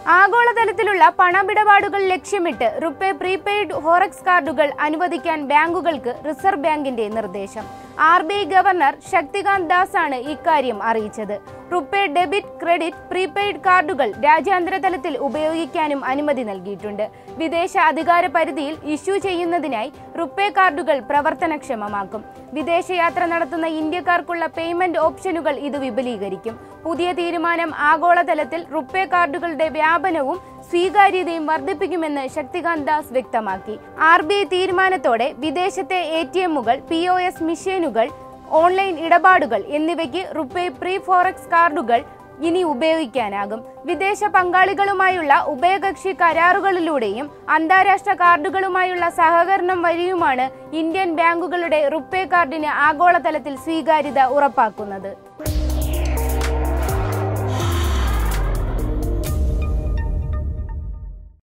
ആഗോളതലത്തിലുള്ള പണമിടപാടുകൾ ലക്ഷ്യമിട്ട് RuPay prepaid forex കാർഡുകൾ അനുവദിക്കാൻ ബാങ്കുകൾക്ക് റിസർവ് ബാങ്കിന്റെ നിർദ്ദേശം. RBI ഗവർണർ ശക്തികാന്ത് ദാസ് ആണ് ഇക്കാര്യം അറിയിച്ചത്. റുപേ ഡെബിറ്റ്, ക്രെഡിറ്റ്, പ്രീപെയ്ഡ് കാർഡുകൾ രാജ്യാന്തര തലത്തിൽ ഉപയോഗിക്കാനും അനുമതി നൽകിയിട്ടുണ്ട്. വിദേശ അധികാര പരിധിയിൽ ഇഷ്യൂ ചെയ്യുന്നതിനായി റുപേ കാർഡുകൾ പ്രവർത്തനക്ഷമമാക്കും. വിദേശയാത്ര നടത്തുന്ന ഇന്ത്യക്കാർക്കുള്ള പേയ്മെന്റ് ഓപ്ഷനുകൾ ഇത് വിപുലീകരിക്കും. പുതിയ തീരുമാനം ആഗോളതലത്തിൽ റുപേ കാർഡുകളുടെ വ്യാപനവും സ്വീകാര്യതയും വർദ്ധിപ്പിക്കുമെന്ന് ശക്തികാന്ത് ദാസ് വ്യക്തമാക്കി. RBI തീരുമാനത്തോടെ വിദേശത്തെ ATMകൾ, POS മെഷീനുകൾ, ഓൺലൈൻ ഇടപാടുകൾ എന്നിവയ്ക്ക് റുപേ പ്രീ ഫോറക്സ് കാർഡുകൾ ഇനി ഉപയോഗിക്കാനാകും. വിദേശ പങ്കാളികളുമായുള്ള ഉഭയകക്ഷി കരാറുകളിലൂടെയും അന്താരാഷ്ട്ര കാർഡുകളുമായുള്ള സഹകരണം വഴിയുമാണ് ഇന്ത്യൻ ബാങ്കുകളുടെ റുപേ കാർഡിന് ആഗോളതലത്തിൽ സ്വീകാര്യത ഉറപ്പാക്കുന്നത്.